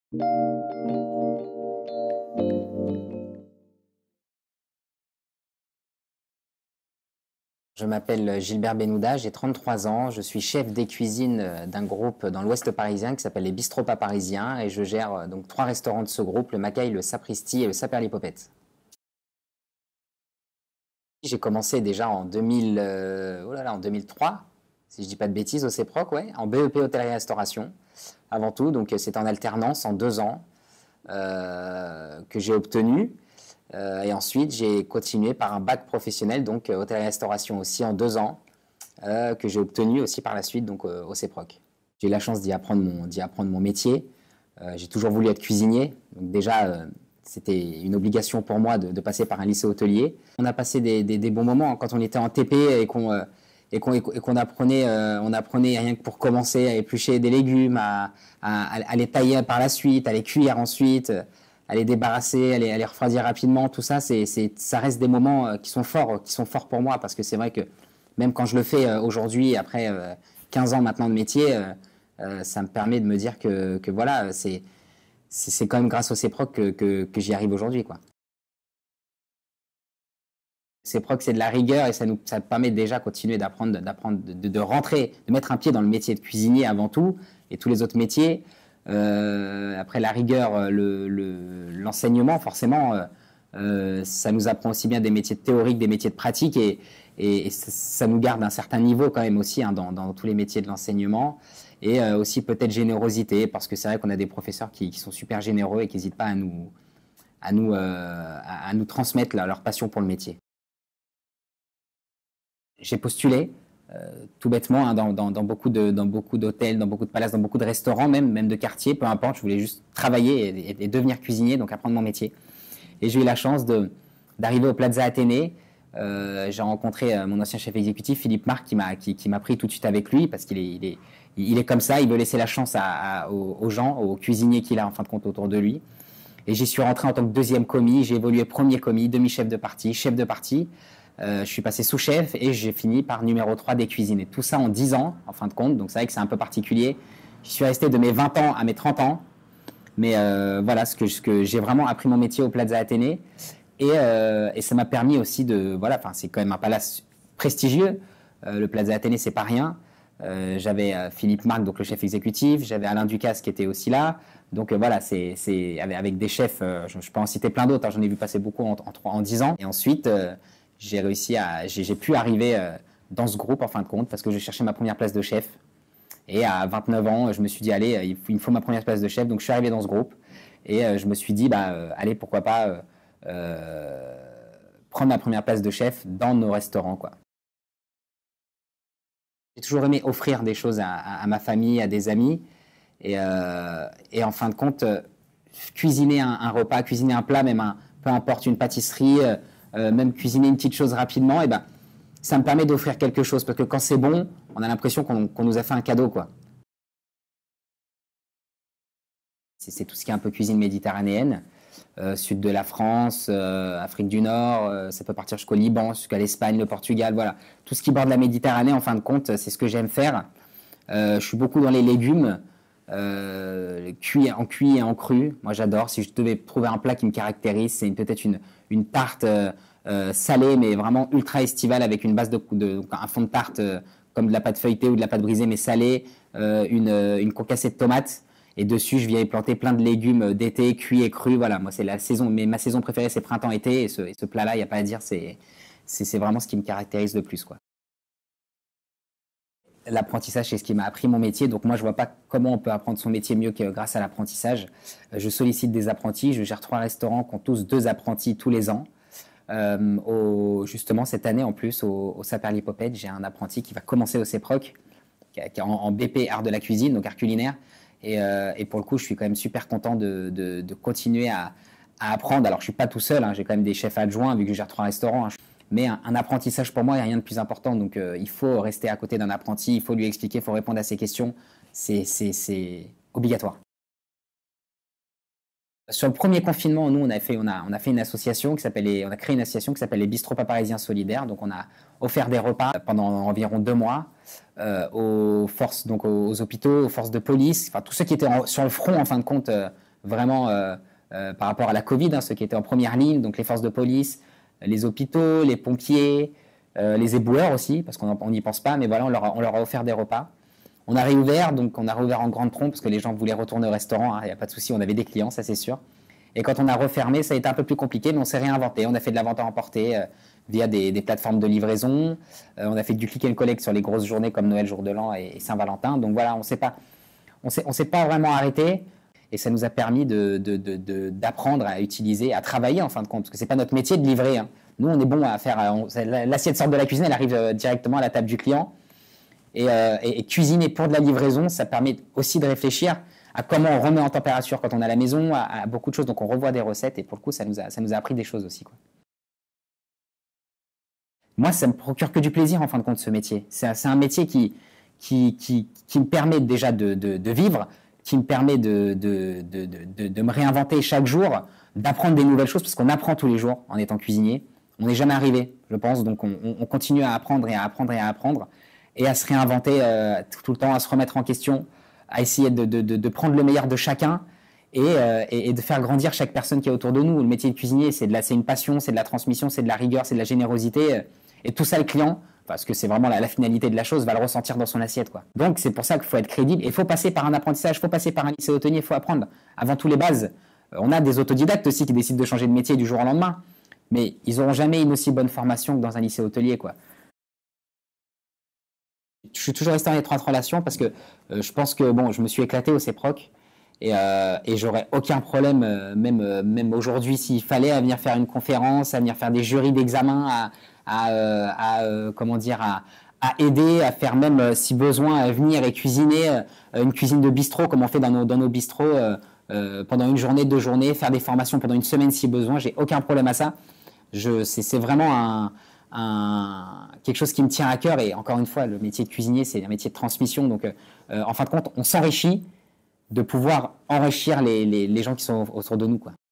Je m'appelle Gilbert Benouda, j'ai 33 ans, je suis chef des cuisines d'un groupe dans l'Ouest parisien qui s'appelle les Bistrots Pas Parisiens et je gère donc 3 restaurants de ce groupe, le Macaille, le Sapristi et le Saperlipopette. J'ai commencé déjà en 2003, si je dis pas de bêtises, au CEPROC, ouais, en BEP hôtellerie-restauration avant tout, donc c'est en alternance en 2 ans que j'ai obtenu. Et ensuite, j'ai continué par un bac professionnel, donc hôtellerie-restauration aussi en 2 ans, que j'ai obtenu aussi par la suite donc, au CEPROC. J'ai eu la chance d'y apprendre mon métier. J'ai toujours voulu être cuisinier. Donc déjà, c'était une obligation pour moi de passer par un lycée hôtelier. On a passé des bons moments quand on était en TP et qu'on apprenait, on apprenait rien que pour commencer à éplucher des légumes, à les tailler par la suite, à les cuire ensuite, à les débarrasser, à les refroidir rapidement. Tout ça, ça reste des moments qui sont forts pour moi parce que c'est vrai que même quand je le fais aujourd'hui, après 15 ans maintenant de métier, ça me permet de me dire que voilà, c'est quand même grâce au CEPROC que j'y arrive aujourd'hui, quoi. CEPROC, c'est de la rigueur et ça permet déjà de continuer d'apprendre, de rentrer, de mettre un pied dans le métier de cuisinier avant tout et tous les autres métiers. Après la rigueur, l'enseignement, forcément, ça nous apprend aussi bien des métiers de théorique, des métiers de pratique et ça nous garde un certain niveau quand même aussi hein, dans tous les métiers de l'enseignement. Et aussi peut-être générosité, parce que c'est vrai qu'on a des professeurs qui sont super généreux et qui n'hésitent pas à nous transmettre leur passion pour le métier. J'ai postulé tout bêtement hein, dans beaucoup d'hôtels, dans beaucoup de palaces, dans beaucoup de restaurants, même de quartier, peu importe. Je voulais juste travailler et devenir cuisinier, donc apprendre mon métier. Et j'ai eu la chance d'arriver au Plaza Athénée. J'ai rencontré mon ancien chef exécutif, Philippe Marc, qui m'a pris tout de suite avec lui parce qu'il est comme ça, il veut laisser la chance aux gens, aux cuisiniers qu'il a en fin de compte autour de lui. Et j'y suis rentré en tant que deuxième commis, j'ai évolué premier commis, demi-chef de partie, chef de partie. Je suis passé sous-chef et j'ai fini par numéro 3 des cuisines. Et tout ça en 10 ans, en fin de compte. Donc c'est vrai que c'est un peu particulier. Je suis resté de mes 20 ans à mes 30 ans. Mais voilà, ce que j'ai vraiment appris mon métier au Plaza Athénée. Et ça m'a permis aussi voilà, enfin, c'est quand même un palace prestigieux. Le Plaza Athénée, c'est pas rien. J'avais Philippe Marc, donc le chef exécutif. J'avais Alain Ducasse qui était aussi là. Donc voilà, c'est avec des chefs, je peux en citer plein d'autres. Hein, j'en ai vu passer beaucoup en 10 ans. Et ensuite, j'ai pu arriver dans ce groupe en fin de compte parce que je cherchais ma première place de chef. Et à 29 ans, je me suis dit, allez, il me faut ma première place de chef. Donc je suis arrivé dans ce groupe et je me suis dit, allez, pourquoi pas prendre ma première place de chef dans nos restaurants, quoi. J'ai toujours aimé offrir des choses à ma famille, à des amis. Et en fin de compte, cuisiner un repas, cuisiner un plat, même peu importe, une pâtisserie, même cuisiner une petite chose rapidement, et ça me permet d'offrir quelque chose. Parce que quand c'est bon, on a l'impression qu'on nous a fait un cadeau, quoi. C'est tout ce qui est un peu cuisine méditerranéenne, sud de la France, Afrique du Nord, ça peut partir jusqu'au Liban, jusqu'à l'Espagne, le Portugal, voilà. Tout ce qui borde la Méditerranée, en fin de compte, c'est ce que j'aime faire. Je suis beaucoup dans les légumes, cuit et en cru. Moi, j'adore. Si je devais trouver un plat qui me caractérise, c'est peut-être une tarte salée, mais vraiment ultra estivale, avec une base un fond de tarte comme de la pâte feuilletée ou de la pâte brisée, mais salée, une concassée de tomates. Et dessus, je viens y planter plein de légumes d'été, cuits et crus. Voilà, moi, c'est la saison. Mais ma saison préférée, c'est printemps-été. Et ce plat-là, il n'y a pas à dire, c'est vraiment ce qui me caractérise le plus, quoi. L'apprentissage, c'est ce qui m'a appris mon métier. Donc moi, je vois pas comment on peut apprendre son métier mieux que grâce à l'apprentissage. Je sollicite des apprentis. Je gère 3 restaurants qui ont tous 2 apprentis tous les ans. Justement, cette année, en plus, au Saperlipopette, j'ai un apprenti qui va commencer au CEPROC, qui est en BP art de la cuisine, donc art culinaire. Et pour le coup, je suis quand même super content de continuer à apprendre. Alors, je suis pas tout seul, hein, j'ai quand même des chefs adjoints, vu que je gère 3 restaurants, hein. Mais un apprentissage pour moi, il n'y a rien de plus important. Donc, il faut rester à côté d'un apprenti, il faut lui expliquer, il faut répondre à ses questions. C'est obligatoire. Sur le premier confinement, nous, on a fait une association on a créé une association qui s'appelle les Bistrots Pas Parisiens Solidaires. Donc, on a offert des repas pendant environ 2 mois aux forces, donc aux hôpitaux, aux forces de police, enfin tous ceux qui étaient sur le front en fin de compte vraiment par rapport à la Covid, hein, ceux qui étaient en première ligne, donc les forces de police, les hôpitaux, les pompiers, les éboueurs aussi, parce qu'on n'y pense pas, mais voilà, on leur a offert des repas. On a réouvert, donc on a réouvert en grande pompe parce que les gens voulaient retourner au restaurant, il n'y a pas de souci, on avait des clients, ça c'est sûr. Et quand on a refermé, ça a été un peu plus compliqué, mais on s'est réinventé. On a fait de la vente à emporter via des plateformes de livraison. On a fait du click and collect sur les grosses journées comme Noël, Jour de l'An et Saint-Valentin. Donc voilà, on s'est pas vraiment arrêté. Et ça nous a permis d'apprendre à utiliser, à travailler en fin de compte. Parce que ce n'est pas notre métier de livrer, hein. Nous, on est bon à faire. L'assiette sort de la cuisine, elle arrive directement à la table du client. Et cuisiner pour de la livraison, ça permet aussi de réfléchir à comment on remet en température quand on est à la maison, à beaucoup de choses. Donc on revoit des recettes et pour le coup, ça nous a appris des choses aussi, quoi. Moi, ça me procure que du plaisir en fin de compte, ce métier. C'est un métier qui me permet déjà de vivre, qui me permet de me réinventer chaque jour, d'apprendre des nouvelles choses, parce qu'on apprend tous les jours en étant cuisinier. On n'est jamais arrivé, je pense, donc on continue à apprendre et à apprendre et à apprendre, et à se réinventer tout le temps, à se remettre en question, à essayer de prendre le meilleur de chacun et de faire grandir chaque personne qui est autour de nous. Le métier de cuisinier, c'est une passion, c'est de la transmission, c'est de la rigueur, c'est de la générosité. Et tout ça, le client, parce que c'est vraiment la finalité de la chose, va le ressentir dans son assiette, quoi. Donc c'est pour ça qu'il faut être crédible et il faut passer par un apprentissage, il faut passer par un lycée hôtelier, il faut apprendre avant tout les bases. On a des autodidactes aussi qui décident de changer de métier du jour au lendemain, mais ils n'auront jamais une aussi bonne formation que dans un lycée hôtelier, quoi. Je suis toujours resté en étroite relation parce que je pense que bon, je me suis éclaté au CEPROC et j'aurais aucun problème, même aujourd'hui, s'il fallait, à venir faire une conférence, à venir faire des jurys d'examen, comment dire, à aider, à faire même, si besoin, à venir et cuisiner une cuisine de bistrot, comme on fait dans nos bistrots pendant une journée, 2 journées, faire des formations pendant une semaine si besoin. J'ai aucun problème à ça. C'est vraiment quelque chose qui me tient à cœur. Et encore une fois, le métier de cuisinier, c'est un métier de transmission. Donc, en fin de compte, on s'enrichit de pouvoir enrichir les gens qui sont autour de nous, quoi.